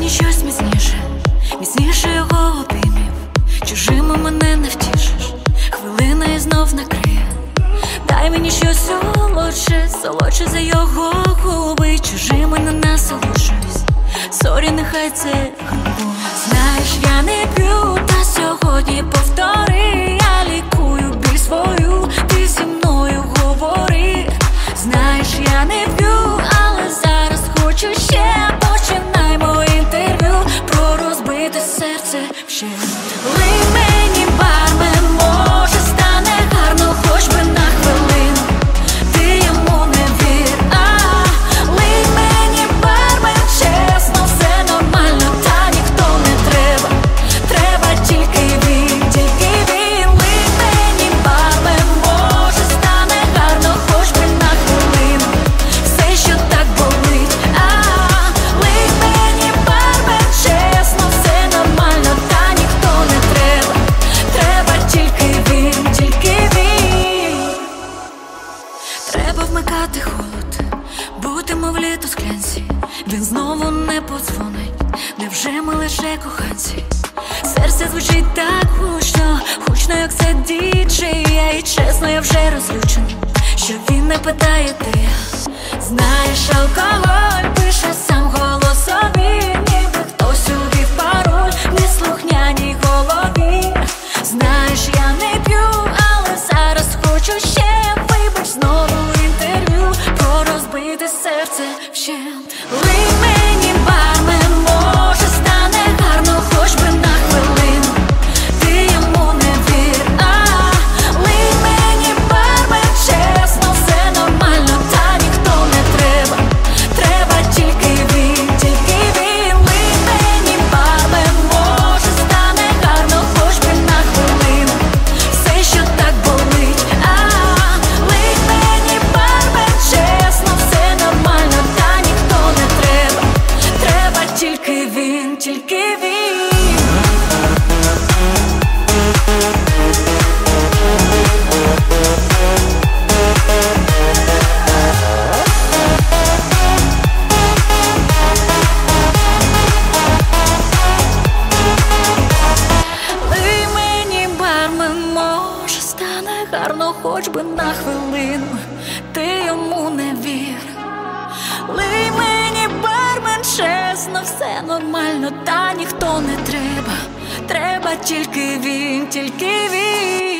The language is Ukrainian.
мені щось міцніше, міцніше його обіймів. Чужими мене не втішиш, хвилина і знов накриє. Дай мені щось солодше, солодше за його губи. Чужими не насолоджуюсь, сорі, нехай це губу. Знаєш, я не п'ю, та сьогодні повтори. Я лікую біль свою, ти зі мною говори. Знаєш, я не п'ю, але зараз хочу ще. Починаймо інтерв'ю про розбите серце ще. Лий мені, бармен, може стане гарно, хоч би на хвилину. Ти йому не вір, лий мені, бармен, чесно, все нормально, та ніхто не треба. Треба тільки він, тільки він. Лий мені, бармен, може стане гарно, хоч би на хвилину. Все, що так болить, лий мені, бармен, чесно, все нормально, та ніхто не треба. Треба тільки він, тільки він. Треба вмикати холод, бути мов літо склянці. Він знову не подзвонить, невже ми лише коханці? Серце звучить так гучно, гучно, як це діджей. І чесно, я вже розлючений, що він не питає, де я. Знаєш, алкоголь пише сам голосові, ніби хтось увів пароль в неслухняній голові. Знаєш, я не п'ю, але зараз хочу ще. Вибач, знову інтерв'ю про розбите серце вщент. Лий мені, бармен, може стане гарно, хоч би на хвилину. Ти йому не вір, лий мені, бармен, чесно, все нормально, та ніхто не треба. Треба тільки він, тільки він. Лий мені, бармен, може стане гарно, хоч би на хвилину. Все, що так болить, лий мені, бармен, чесно, все нормально, та ніхто не треба. Треба тільки він, тільки він. Лий мені, бармен, може стане гарно, хоч би на хвилину. Ти йому не вір. Лий мені, бармен, чесно, все нормально, та ніхто не треба. Треба тільки він, тільки він.